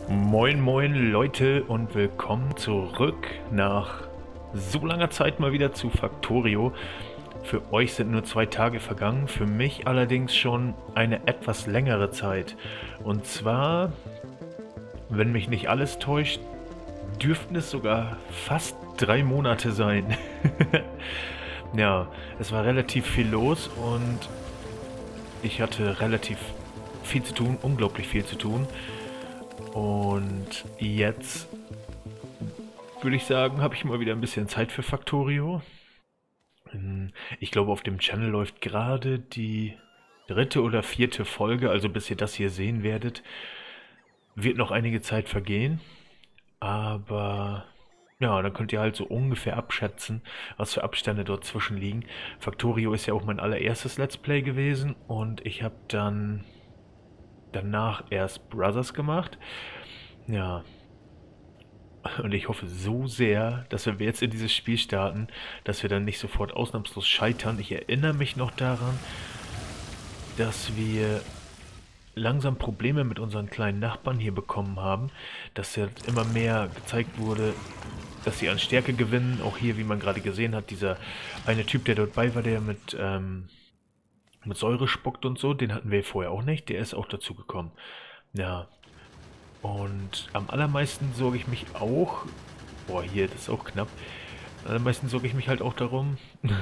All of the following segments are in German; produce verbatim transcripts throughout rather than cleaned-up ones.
Moin moin Leute und willkommen zurück nach so langer Zeit mal wieder zu Factorio. Für euch sind nur zwei Tage vergangen, für mich allerdings schon eine etwas längere Zeit. Und zwar, wenn mich nicht alles täuscht, dürften es sogar fast drei Monate sein. Ja, es war relativ viel los und ich hatte relativ viel zu tun, unglaublich viel zu tun. Und jetzt würde ich sagen, habe ich mal wieder ein bisschen Zeit für Factorio. Ich glaube, auf dem Channel läuft gerade die dritte oder vierte Folge, also bis ihr das hier sehen werdet, wird noch einige Zeit vergehen. Aber ja, dann könnt ihr halt so ungefähr abschätzen, was für Abstände dort zwischen liegen. Factorio ist ja auch mein allererstes Let's Play gewesen und ich habe dann danach erst Brothers gemacht. Ja, und ich hoffe so sehr, dass wenn wir jetzt in dieses Spiel starten, dass wir dann nicht sofort ausnahmslos scheitern. Ich erinnere mich noch daran, dass wir langsam Probleme mit unseren kleinen Nachbarn hier bekommen haben, dass ja immer mehr gezeigt wurde, dass sie an Stärke gewinnen. Auch hier, wie man gerade gesehen hat, dieser eine Typ, der dort bei war, der mit, ähm, mit Säure spuckt und so, den hatten wir vorher auch nicht. Der ist auch dazu gekommen. Ja, und am allermeisten sorge ich mich auch, boah, hier, das ist auch knapp, am allermeisten sorge ich mich halt auch darum,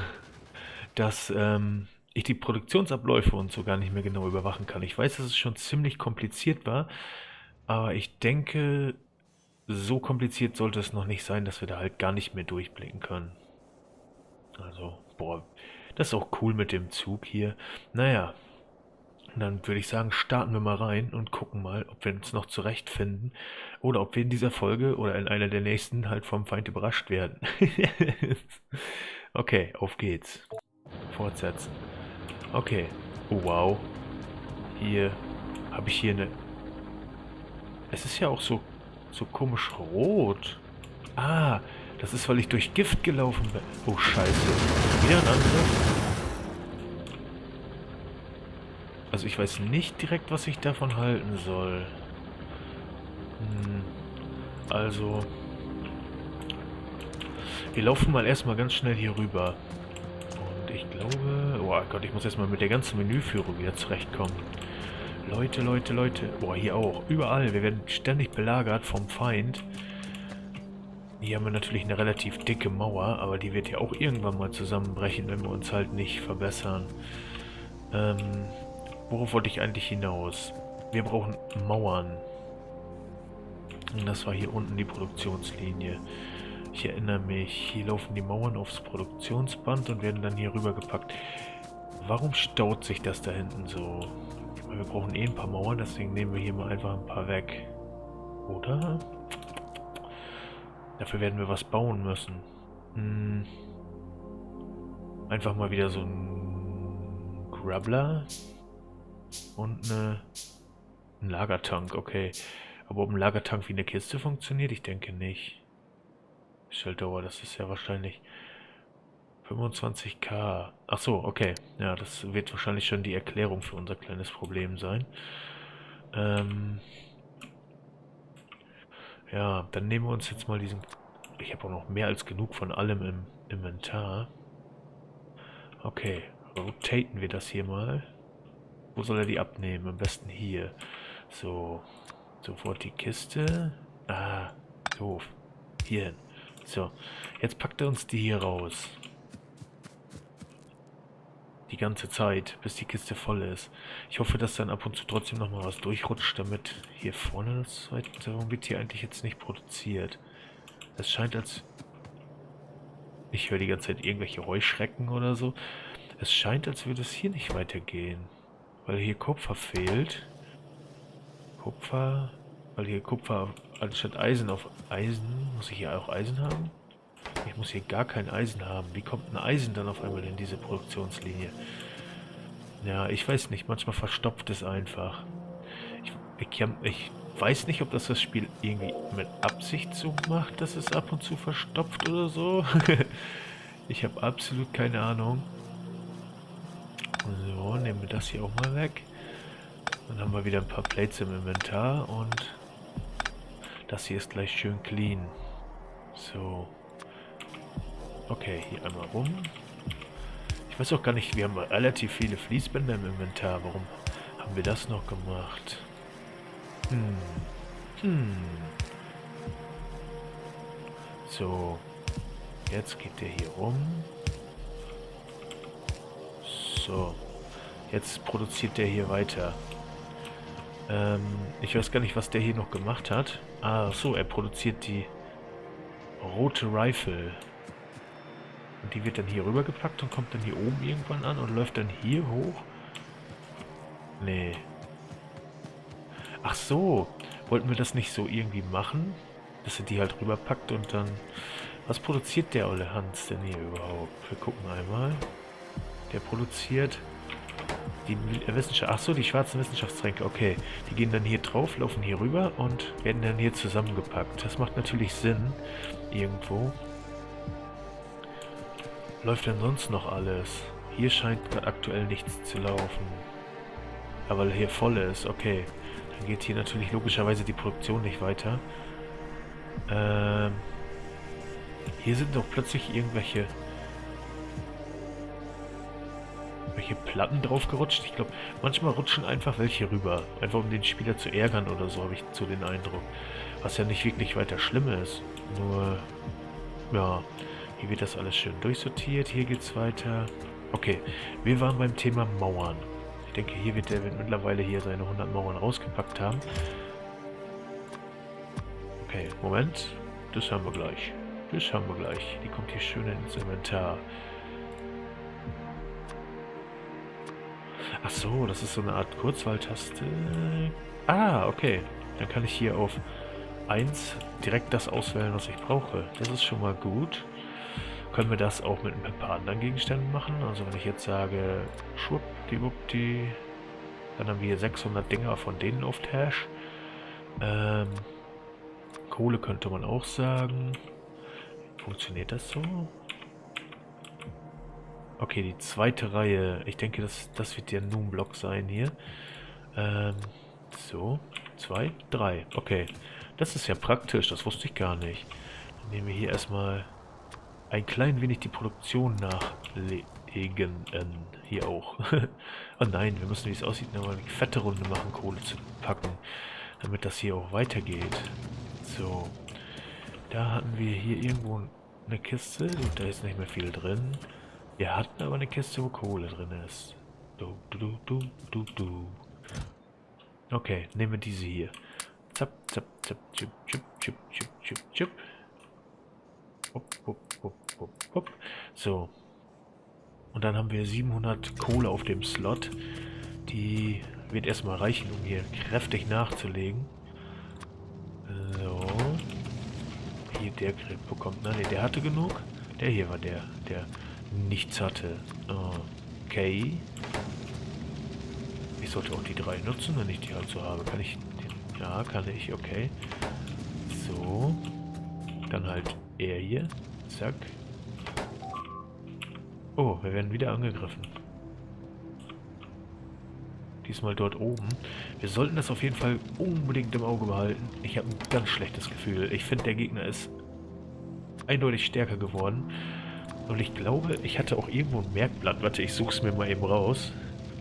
dass ähm, ich die Produktionsabläufe und so gar nicht mehr genau überwachen kann. Ich weiß, dass es schon ziemlich kompliziert war, aber ich denke, so kompliziert sollte es noch nicht sein, dass wir da halt gar nicht mehr durchblicken können. Also, boah, das ist auch cool mit dem Zug hier. Naja, dann würde ich sagen, starten wir mal rein und gucken mal, ob wir uns noch zurechtfinden oder ob wir in dieser Folge oder in einer der nächsten halt vom Feind überrascht werden. Okay, auf geht's. Fortsetzen. Okay. Oh, wow. Hier habe ich hier eine... Es ist ja auch so, so komisch rot. Ah, das ist, weil ich durch Gift gelaufen bin. Oh, scheiße. Wieder ein Angriff? Also ich weiß nicht direkt, was ich davon halten soll. Hm, also... Wir laufen mal erstmal ganz schnell hier rüber. Und ich glaube... Oh Gott, ich muss erstmal mit der ganzen Menüführung wieder zurechtkommen. Leute, Leute, Leute. Boah, hier auch. Überall. Wir werden ständig belagert vom Feind. Hier haben wir natürlich eine relativ dicke Mauer, aber die wird ja auch irgendwann mal zusammenbrechen, wenn wir uns halt nicht verbessern. Ähm... Worauf wollte ich eigentlich hinaus? Wir brauchen Mauern. Und das war hier unten die Produktionslinie. Ich erinnere mich, hier laufen die Mauern aufs Produktionsband und werden dann hier rüber gepackt. Warum staut sich das da hinten so? Wir brauchen eh ein paar Mauern, deswegen nehmen wir hier mal einfach ein paar weg. Oder? Dafür werden wir was bauen müssen. Hm. Einfach mal wieder so ein Grabbler. Und eine, ein Lagertank, okay. Aber ob ein Lagertank wie eine Kiste funktioniert? Ich denke nicht. Schalldauer, das ist ja wahrscheinlich fünfundzwanzig K. Ach so, okay. Ja, das wird wahrscheinlich schon die Erklärung für unser kleines Problem sein. Ähm ja, dann nehmen wir uns jetzt mal diesen... Ich habe auch noch mehr als genug von allem im Inventar. Okay, rotaten wir das hier mal. Wo soll er die abnehmen? Am besten hier. So. Sofort die Kiste. Ah, doof. Hier hin. So. Jetzt packt er uns die hier raus. Die ganze Zeit, bis die Kiste voll ist. Ich hoffe, dass dann ab und zu trotzdem nochmal was durchrutscht, damit hier vorne das zweite... Warum wird hier eigentlich jetzt nicht produziert? Es scheint als... Ich höre die ganze Zeit irgendwelche Heuschrecken oder so. Es scheint, als würde es hier nicht weitergehen. Weil hier Kupfer fehlt. Kupfer. Weil hier Kupfer anstatt Eisen auf Eisen. Muss ich hier auch Eisen haben? Ich muss hier gar kein Eisen haben. Wie kommt ein Eisen dann auf einmal in diese Produktionslinie? Ja, ich weiß nicht. Manchmal verstopft es einfach. Ich, ich, ich weiß nicht, ob das das Spiel irgendwie mit Absicht so macht, dass es ab und zu verstopft oder so. Ich habe absolut keine Ahnung. So, nehmen wir das hier auch mal weg. Dann haben wir wieder ein paar Plates im Inventar und Das hier ist gleich schön clean. So. Okay, hier einmal rum. Ich weiß auch gar nicht, wir haben relativ viele Fließbänder im Inventar. Warum haben wir das noch gemacht? Hm. Hm. So. Jetzt geht der hier rum. So. Jetzt produziert der hier weiter. Ähm, ich weiß gar nicht, was der hier noch gemacht hat. Ah, so, er produziert die rote Rifle. Und die wird dann hier rübergepackt und kommt dann hier oben irgendwann an und läuft dann hier hoch. Nee. Ach so. Wollten wir das nicht so irgendwie machen? Dass er die halt rüberpackt und dann... Was produziert der olle Hans denn hier überhaupt? Wir gucken einmal. Der produziert... Die Wissenschaft... Ach so, die schwarzen Wissenschaftstränke. Okay. Die gehen dann hier drauf, laufen hier rüber und werden dann hier zusammengepackt. Das macht natürlich Sinn. Irgendwo. Läuft denn sonst noch alles? Hier scheint gerade aktuell nichts zu laufen. Aber weil hier voll ist, okay. Dann geht hier natürlich logischerweise die Produktion nicht weiter. Ähm, hier sind doch plötzlich irgendwelche... welche Platten drauf gerutscht. Ich glaube, manchmal rutschen einfach welche rüber. Einfach um den Spieler zu ärgern oder so, habe ich so den Eindruck. Was ja nicht wirklich weiter schlimm ist. Nur, ja... Hier wird das alles schön durchsortiert. Hier geht's weiter. Okay, wir waren beim Thema Mauern. Ich denke, hier wird er mittlerweile hier seine hundert Mauern rausgepackt haben. Okay, Moment. Das haben wir gleich. Das haben wir gleich. Die kommt hier schön ins Inventar. Ach so, das ist so eine Art Kurzwahltaste. Ah, okay. Dann kann ich hier auf eins direkt das auswählen, was ich brauche. Das ist schon mal gut. Können wir das auch mit ein paar anderen Gegenständen machen? Also wenn ich jetzt sage, schwuppdiwuppdi, dann haben wir hier sechshundert Dinger von denen auf Tash. Ähm, Kohle könnte man auch sagen. Funktioniert das so? Okay, die zweite Reihe. Ich denke, das, das wird der Noom-Block sein hier. Ähm, so, zwei, drei. Okay, das ist ja praktisch, das wusste ich gar nicht. Dann nehmen wir hier erstmal... ein klein wenig die Produktion nachlegen. Hier auch. Oh nein, wir müssen, wie es aussieht, nochmal eine fette Runde machen, Kohle zu packen. Damit das hier auch weitergeht. So. Da hatten wir hier irgendwo eine Kiste. Da ist nicht mehr viel drin. Wir hatten aber eine Kiste, wo Kohle drin ist. Du, du, du, du, du. Okay, nehmen wir diese hier. Zap, zap, zap, chup, chup, chup, chup, chup, chup. Hopp, hopp, hopp, hopp, hopp. So. Und dann haben wir siebenhundert Kohle auf dem Slot. Die wird erstmal reichen, um hier kräftig nachzulegen. So. Hier der bekommt... Nein, der hatte genug. Der hier war der, der nichts hatte. Okay. Ich sollte auch die drei nutzen, wenn ich die halt so habe. Kann ich... Den, ja, kann ich. Okay. So. Dann halt... er hier. Zack. Oh, wir werden wieder angegriffen. Diesmal dort oben. Wir sollten das auf jeden Fall unbedingt im Auge behalten. Ich habe ein ganz schlechtes Gefühl. Ich finde, der Gegner ist eindeutig stärker geworden. Und ich glaube, ich hatte auch irgendwo ein Merkblatt. Warte, ich suche es mir mal eben raus.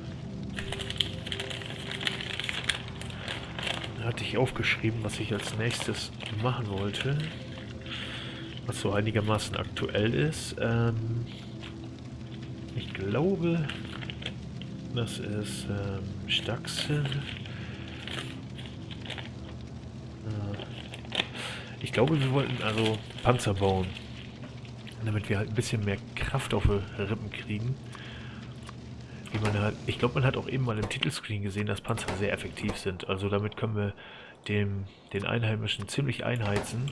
Da hatte ich aufgeschrieben, was ich als nächstes machen wollte. Was so einigermaßen aktuell ist. Ähm, ich glaube, das ist ähm, Stachsen. Äh, ich glaube, wir wollten also Panzer bauen. Damit wir halt ein bisschen mehr Kraft auf die Rippen kriegen. Wie man halt, ich glaube, man hat auch eben mal im Titelscreen gesehen, dass Panzer sehr effektiv sind. Also damit können wir dem, den Einheimischen ziemlich einheizen.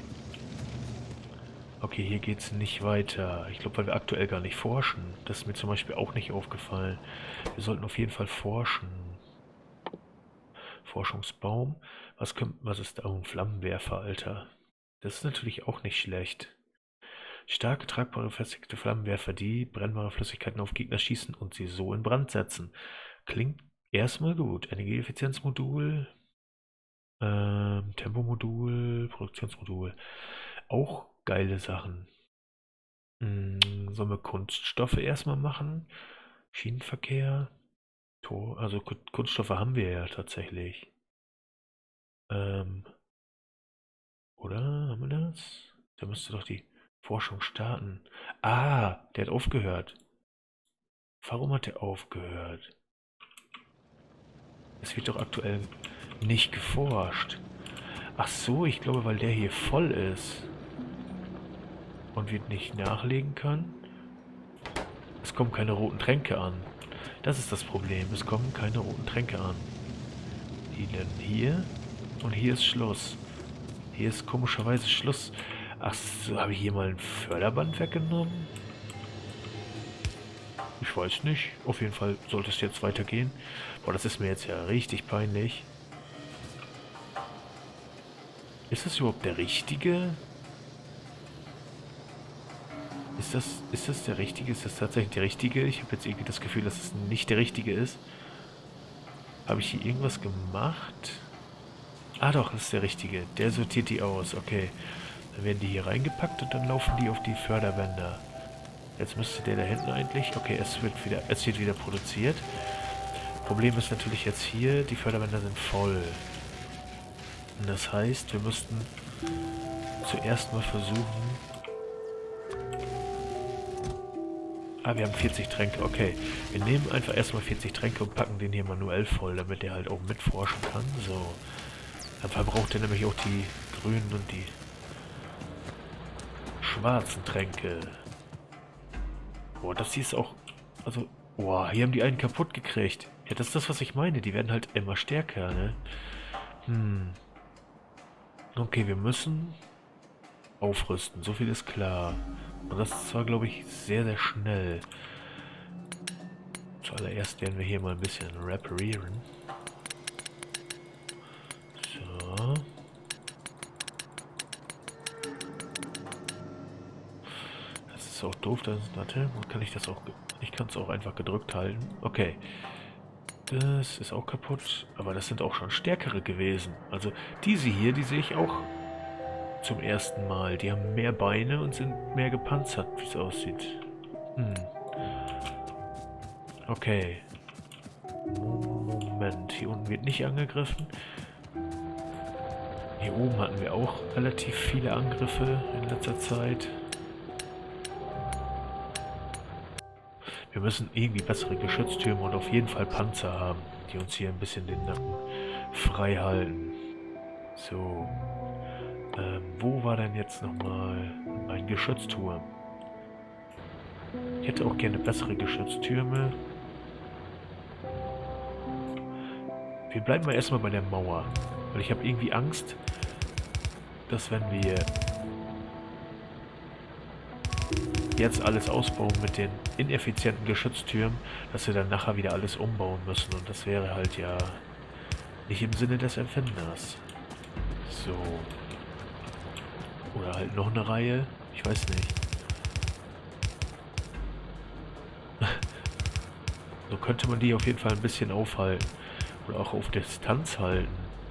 Okay, hier geht es nicht weiter. Ich glaube, weil wir aktuell gar nicht forschen. Das ist mir zum Beispiel auch nicht aufgefallen. Wir sollten auf jeden Fall forschen. Forschungsbaum. Was, könnt, was ist da? Oh, ein Flammenwerfer, Alter. Das ist natürlich auch nicht schlecht. Starke, tragbare, befestigte Flammenwerfer, die brennbare Flüssigkeiten auf Gegner schießen und sie so in Brand setzen. Klingt erstmal gut. Energieeffizienzmodul. Ähm, Tempomodul, Produktionsmodul. Auch geile Sachen. Hm, sollen wir Kunststoffe erstmal machen? Schienenverkehr? Tor, also Ku- Kunststoffe haben wir ja tatsächlich. Ähm, oder? Haben wir das? Da müsste doch die Forschung starten. Ah, der hat aufgehört. Warum hat der aufgehört? Es wird doch aktuell nicht geforscht. Ach so, ich glaube, weil der hier voll ist und wir nicht nachlegen können. Es kommen keine roten Tränke an. Das ist das Problem. Es kommen keine roten Tränke an. Die dann hier und hier ist Schluss. Hier ist komischerweise Schluss. Ach so, habe ich hier mal ein Förderband weggenommen? Ich weiß nicht. Auf jeden Fall sollte es jetzt weitergehen. Boah, das ist mir jetzt ja richtig peinlich. Ist das überhaupt der richtige? Ist das, ist das der richtige? Ist das tatsächlich der richtige? Ich habe jetzt irgendwie das Gefühl, dass es nicht der richtige ist. Habe ich hier irgendwas gemacht? Ah doch, das ist der richtige. Der sortiert die aus. Okay. Dann werden die hier reingepackt und dann laufen die auf die Förderbänder. Jetzt müsste der da hinten eigentlich... Okay, es wird wieder, es wird wieder produziert. Problem ist natürlich jetzt hier, die Förderbänder sind voll. Und das heißt, wir müssten zuerst mal versuchen... Ah, wir haben vierzig Tränke, okay. Wir nehmen einfach erstmal vierzig Tränke und packen den hier manuell voll, damit der halt auch mitforschen kann. So. Dann verbraucht er nämlich auch die grünen und die schwarzen Tränke. Boah, das hier ist auch... Also, boah, hier haben die einen kaputt gekriegt. Ja, das ist das, was ich meine. Die werden halt immer stärker, ne? Hm. Okay, wir müssen aufrüsten. So viel ist klar. Und das ist zwar, glaube ich, sehr, sehr schnell. Zuallererst werden wir hier mal ein bisschen reparieren. So. Das ist auch doof. Das ist, warte, kann ich das auch... Ich kann es auch einfach gedrückt halten. Okay. Das ist auch kaputt. Aber das sind auch schon stärkere gewesen. Also diese hier, die sehe ich auch zum ersten Mal. Die haben mehr Beine und sind mehr gepanzert, wie es aussieht. Hm. Okay. Moment, hier unten wird nicht angegriffen. Hier oben hatten wir auch relativ viele Angriffe in letzter Zeit. Wir müssen irgendwie bessere Geschütztürme und auf jeden Fall Panzer haben, die uns hier ein bisschen den Nacken frei halten. So. Ähm, wo war denn jetzt nochmal ein Geschützturm? Ich hätte auch gerne bessere Geschütztürme. Wir bleiben mal erstmal bei der Mauer. Weil ich habe irgendwie Angst, dass wenn wir jetzt alles ausbauen mit den ineffizienten Geschütztürmen, dass wir dann nachher wieder alles umbauen müssen. Und das wäre halt ja nicht im Sinne des Erfinders. So. Oder halt noch eine Reihe. Ich weiß nicht. So könnte man die auf jeden Fall ein bisschen aufhalten. Oder auch auf Distanz halten.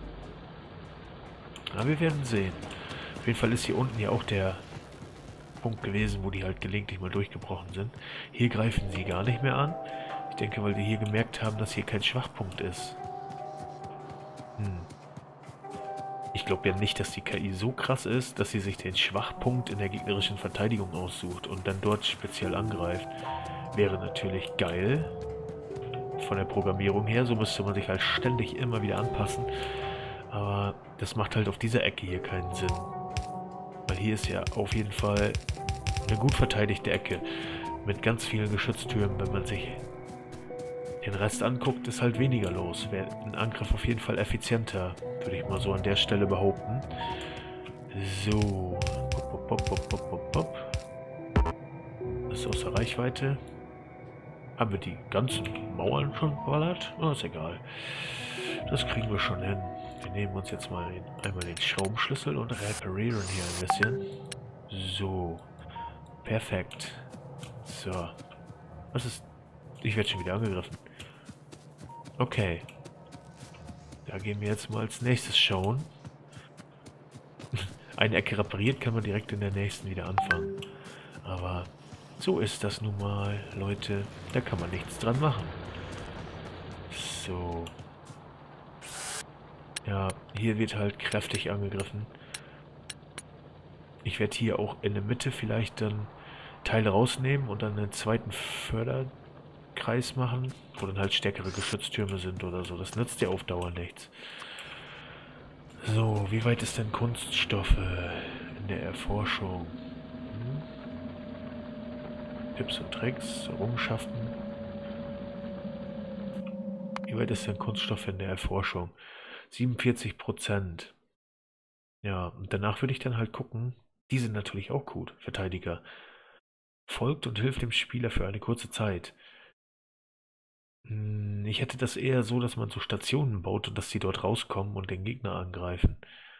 Aber wir werden sehen. Auf jeden Fall ist hier unten ja auch der Punkt gewesen, wo die halt gelegentlich mal durchgebrochen sind. Hier greifen sie gar nicht mehr an. Ich denke, weil die hier gemerkt haben, dass hier kein Schwachpunkt ist. Hm. Ich glaube ja nicht, dass die K I so krass ist, dass sie sich den Schwachpunkt in der gegnerischen Verteidigung aussucht und dann dort speziell angreift. Wäre natürlich geil. Von der Programmierung her, so müsste man sich halt ständig immer wieder anpassen. Aber das macht halt auf dieser Ecke hier keinen Sinn. Weil hier ist ja auf jeden Fall eine gut verteidigte Ecke. Mit ganz vielen Geschütztürmen. Wenn man sich den Rest anguckt, ist halt weniger los. Wäre ein Angriff auf jeden Fall effizienter. Würde ich mal so an der Stelle behaupten. So. Pop, pop, pop, pop, pop, pop. Das ist außer Reichweite. Haben wir die ganzen Mauern schon verballert? Oh, ist egal. Das kriegen wir schon hin. Wir nehmen uns jetzt mal den, einmal den Schraubenschlüssel und reparieren hier ein bisschen. So. Perfekt. So. Was ist... Ich werde schon wieder angegriffen. Okay. Da gehen wir jetzt mal als nächstes schauen. Eine Ecke repariert, kann man direkt in der nächsten wieder anfangen. Aber so ist das nun mal, Leute. Da kann man nichts dran machen. So. Ja, hier wird halt kräftig angegriffen. Ich werde hier auch in der Mitte vielleicht dann Teile rausnehmen und dann einen zweiten Förderkreis machen, wo dann halt stärkere Geschütztürme sind oder so. Das nützt ja auf Dauer nichts. So, wie weit ist denn Kunststoffe in der Erforschung? Hm? Tipps und Tricks, Errungenschaften. Wie weit ist denn Kunststoffe in der Erforschung? siebenundvierzig Prozent. Ja, und danach würde ich dann halt gucken. Die sind natürlich auch gut, Verteidiger. Folgt und hilft dem Spieler für eine kurze Zeit. Hm, ich hätte das eher so, dass man so Stationen baut und dass die dort rauskommen und den Gegner angreifen.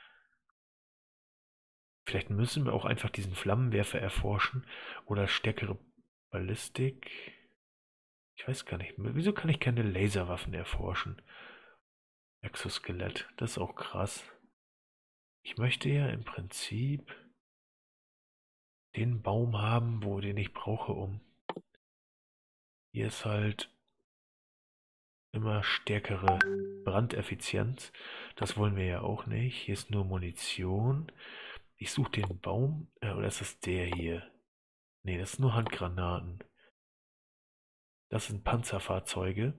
Vielleicht müssen wir auch einfach diesen Flammenwerfer erforschen oder stärkere Ballistik. Ich weiß gar nicht. Wieso kann ich keine Laserwaffen erforschen? Exoskelett, das ist auch krass. Ich möchte ja im Prinzip den Baum haben, wo den ich brauche, um. Hier ist halt immer stärkere Brandeffizienz. Das wollen wir ja auch nicht. Hier ist nur Munition. Ich suche den Baum. Äh, oder ist das der hier? Ne, das sind nur Handgranaten. Das sind Panzerfahrzeuge.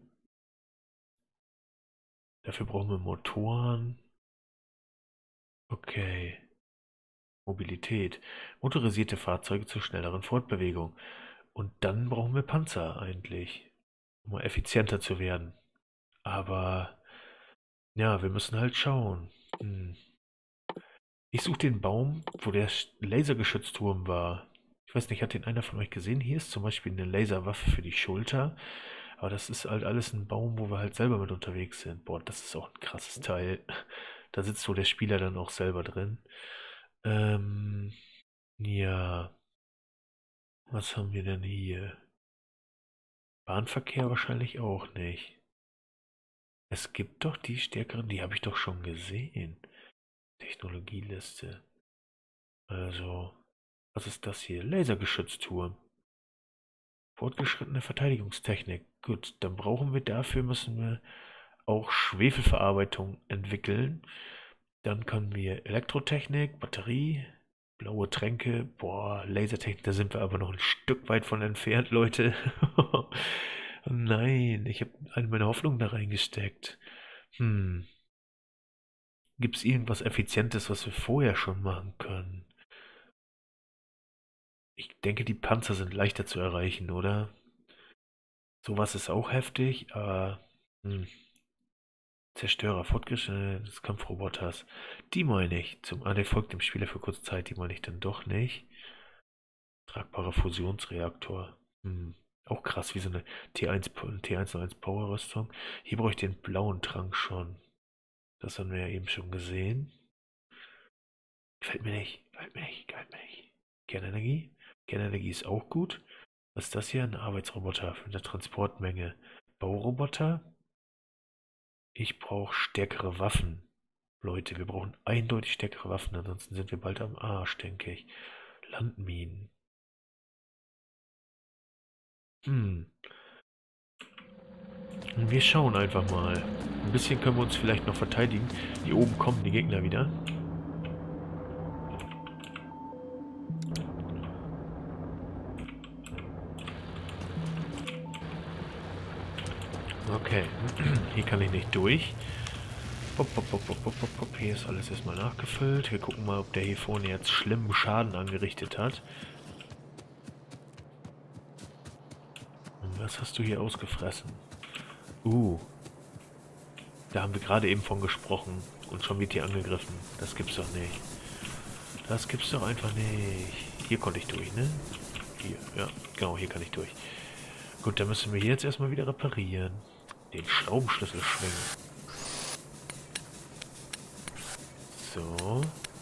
Dafür brauchen wir Motoren. Okay. Mobilität. Motorisierte Fahrzeuge zur schnelleren Fortbewegung. Und dann brauchen wir Panzer eigentlich, um mal effizienter zu werden. Aber ja, wir müssen halt schauen. Hm. Ich suche den Baum, wo der Lasergeschützturm war. Ich weiß nicht, hat den einer von euch gesehen? Hier ist zum Beispiel eine Laserwaffe für die Schulter. Aber das ist halt alles ein Baum, wo wir halt selber mit unterwegs sind. Boah, das ist auch ein krasses Teil. Da sitzt so der Spieler dann auch selber drin. Ähm, ja. Was haben wir denn hier? Bahnverkehr wahrscheinlich auch nicht. Es gibt doch die stärkeren, die habe ich doch schon gesehen. Technologieliste. Also, was ist das hier? Lasergeschützturm. Fortgeschrittene Verteidigungstechnik. Gut, dann brauchen wir dafür, müssen wir auch Schwefelverarbeitung entwickeln. Dann können wir Elektrotechnik, Batterie, blaue Tränke. Boah, Lasertechnik, da sind wir aber noch ein Stück weit von entfernt, Leute. Nein, ich habe all meine Hoffnung da reingesteckt. Hm. Gibt es irgendwas Effizientes, was wir vorher schon machen können? Ich denke, die Panzer sind leichter zu erreichen, oder? Sowas ist auch heftig, aber hm. Zerstörer, Fortgeschrittene des Kampfroboters. Die meine ich. Zum ah, der folgt dem Spieler für kurze Zeit, die meine ich dann doch nicht. Tragbarer Fusionsreaktor. Hm. Auch krass, wie so eine T eins, T eins null eins Power-Rüstung. Hier brauche ich den blauen Trank schon. Das haben wir ja eben schon gesehen. Gefällt mir nicht, gefällt mir nicht, gefällt mir nicht. Kernenergie? Kernenergie ist auch gut. Was ist das hier? Ein Arbeitsroboter für eine Transportmenge. Bauroboter? Ich brauche stärkere Waffen. Leute, wir brauchen eindeutig stärkere Waffen, ansonsten sind wir bald am Arsch, denke ich. Landminen. Hm. Wir schauen einfach mal. Ein bisschen können wir uns vielleicht noch verteidigen. Hier oben kommen die Gegner wieder. Okay, hier kann ich nicht durch. Pop, pop, pop, pop, pop, pop. Hier ist alles erstmal nachgefüllt. Wir gucken mal, ob der hier vorne jetzt schlimmen Schaden angerichtet hat. Und was hast du hier ausgefressen? Uh. Da haben wir gerade eben von gesprochen. Und schon wird hier angegriffen. Das gibt's doch nicht. Das gibt's doch einfach nicht. Hier konnte ich durch, ne? Hier, ja. Genau, hier kann ich durch. Gut, dann müssen wir hier jetzt erstmal wieder reparieren. Den Schraubenschlüssel schwingen. So.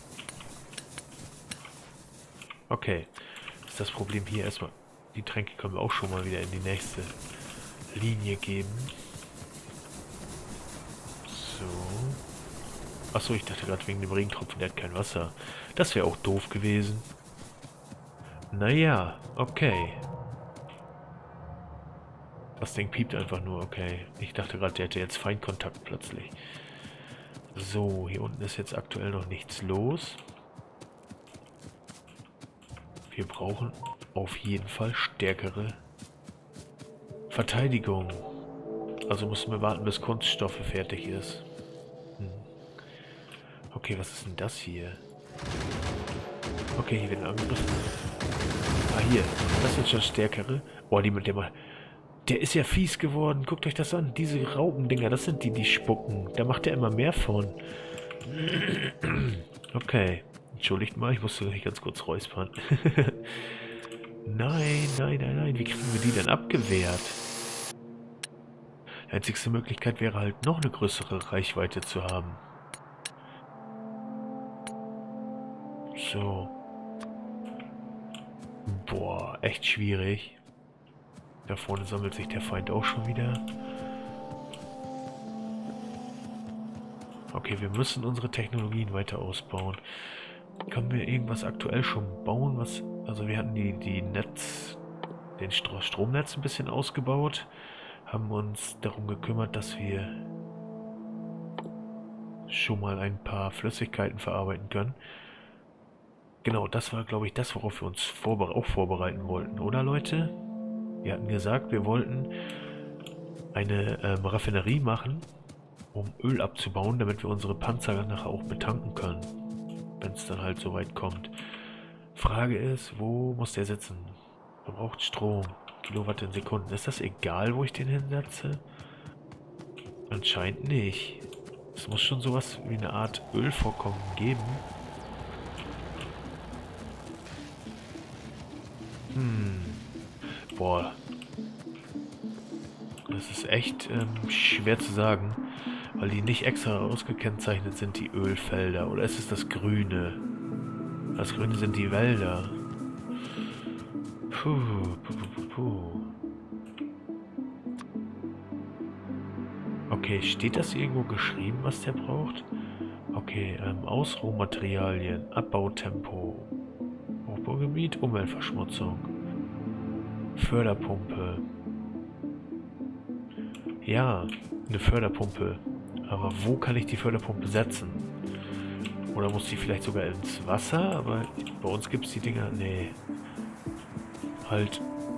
Okay. Ist das Problem hier erstmal... Die Tränke können wir auch schon mal wieder in die nächste Linie geben. Achso, ich dachte gerade wegen dem Regentropfen, der hat kein Wasser. Das wäre auch doof gewesen. Naja, okay. Das Ding piept einfach nur, okay. Ich dachte gerade, der hätte jetzt Feindkontakt plötzlich. So, hier unten ist jetzt aktuell noch nichts los. Wir brauchen auf jeden Fall stärkere Verteidigung. Also müssen wir warten, bis Kunststoffe fertig ist. Hm. Okay, was ist denn das hier? Okay, hier werden angegriffen. Ah, hier. Das sind schon stärkere. Oh, die mit dem mal. Der ist ja fies geworden. Guckt euch das an. Diese Raupendinger, das sind die, die spucken. Da macht er immer mehr von. Okay. Entschuldigt mal, ich musste gleich ganz kurz räuspern. Nein, nein, nein, nein. Wie kriegen wir die denn abgewehrt? Die einzigste Möglichkeit wäre halt, noch eine größere Reichweite zu haben. So. Boah, echt schwierig. Da vorne sammelt sich der Feind auch schon wieder. Okay, wir müssen unsere Technologien weiter ausbauen. Können wir irgendwas aktuell schon bauen? Was? Also wir hatten die, die Netz, den Stro Stromnetz ein bisschen ausgebaut. Haben uns darum gekümmert, dass wir schon mal ein paar Flüssigkeiten verarbeiten können. Genau, das war, glaube ich, das, worauf wir uns vorbere auch vorbereiten wollten, oder Leute? Wir hatten gesagt, wir wollten eine ähm, Raffinerie machen, um Öl abzubauen, damit wir unsere Panzer nachher auch betanken können, wenn es dann halt so weit kommt. Frage ist, wo muss der sitzen? Er braucht Strom, Kilowatt in Sekunden. Ist das egal, wo ich den hinsetze? Anscheinend nicht. Es muss schon sowas wie eine Art Ölvorkommen geben. Hm. Boah. Das ist echt ähm, schwer zu sagen, weil die nicht extra ausgekennzeichnet sind, die Ölfelder. Oder ist es das Grüne? Das Grüne sind die Wälder. Puh, puh, puh, puh. Okay, steht das irgendwo geschrieben, was der braucht? Okay, ähm, Ausrohmaterialien, Abbautempo, Hochbaugebiet, Umweltverschmutzung, Förderpumpe. Ja, eine Förderpumpe. Aber wo kann ich die Förderpumpe setzen? Oder muss die vielleicht sogar ins Wasser? Aber bei uns gibt es die Dinger... Nee. Halt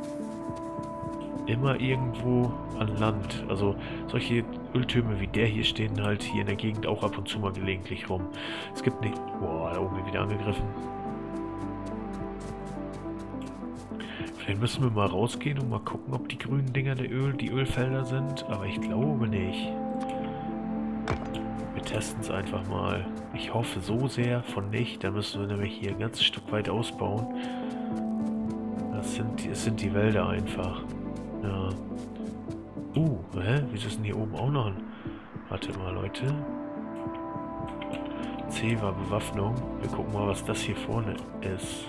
immer irgendwo an Land. Also solche Öltürme wie der hier stehen halt hier in der Gegend auch ab und zu mal gelegentlich rum. Es gibt nicht... Boah, da oben wird wieder angegriffen. Vielleicht müssen wir mal rausgehen und mal gucken, ob die grünen Dinger der Öl, die Ölfelder sind. Aber ich glaube nicht. Wir testen es einfach mal. Ich hoffe so sehr von nicht. Da müssen wir nämlich hier ein ganzes Stück weit ausbauen. Das sind, das sind die Wälder einfach. Ja. Uh, hä? Wieso ist denn hier oben auch noch ein... Warte mal, Leute. C war Bewaffnung. Wir gucken mal, was das hier vorne ist.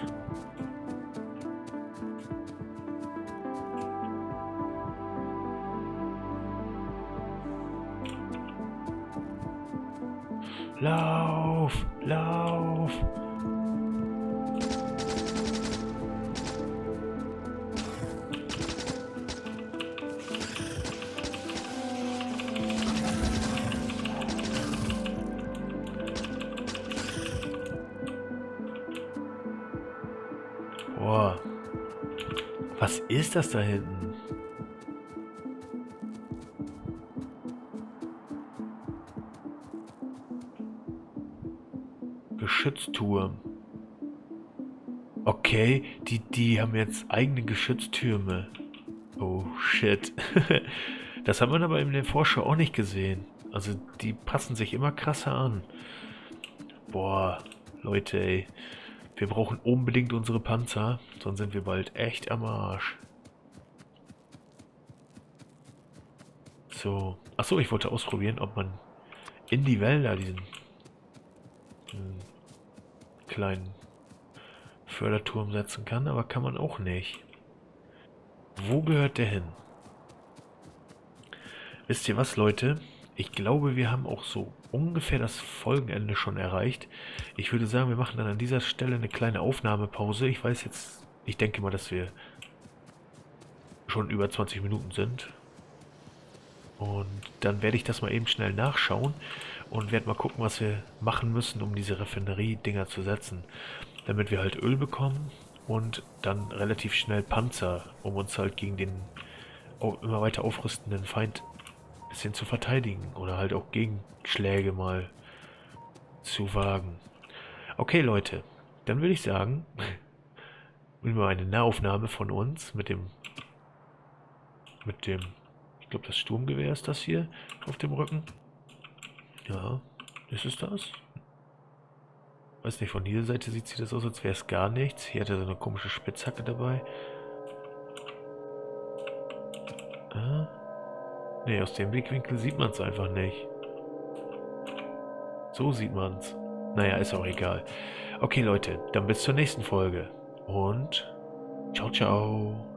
Lauf! Lauf! Boah. Was ist das da hinten? Geschützturm. Okay, die, die haben jetzt eigene Geschütztürme. Oh, shit. Das hat man aber in der Vorschau auch nicht gesehen. Also, die passen sich immer krasser an. Boah, Leute, ey. Wir brauchen unbedingt unsere Panzer, sonst sind wir bald echt am Arsch. So. Achso, ich wollte ausprobieren, ob man in die Wälder diesen kleinen Förderturm setzen kann, aber kann man auch nicht. Wo gehört der hin? Wisst ihr was, Leute? ich glaube, wir haben auch so ungefähr das Folgenende schon erreicht. Ich würde sagen, wir machen dann an dieser Stelle eine kleine Aufnahmepause. Ich weiß jetzt, ich denke mal, dass wir schon über zwanzig Minuten sind. Und dann werde ich das mal eben schnell nachschauen und werde mal gucken, was wir machen müssen, um diese Raffinerie-Dinger zu setzen. Damit wir halt Öl bekommen und dann relativ schnell Panzer, um uns halt gegen den immer weiter aufrüstenden Feind ein bisschen zu verteidigen oder halt auch Gegenschläge mal zu wagen. Okay, Leute, dann würde ich sagen, immer eine Nahaufnahme von uns mit dem, mit dem, ich glaube, das Sturmgewehr ist das hier auf dem Rücken. Ja, ist es das? Weiß nicht, von dieser Seite sieht sie das aus, als wäre es gar nichts. Hier hat er so eine komische Spitzhacke dabei. Ah. Ne, aus dem Blickwinkel sieht man es einfach nicht. So sieht man es. Naja, ist auch egal. Okay, Leute, dann bis zur nächsten Folge. Und ciao, ciao.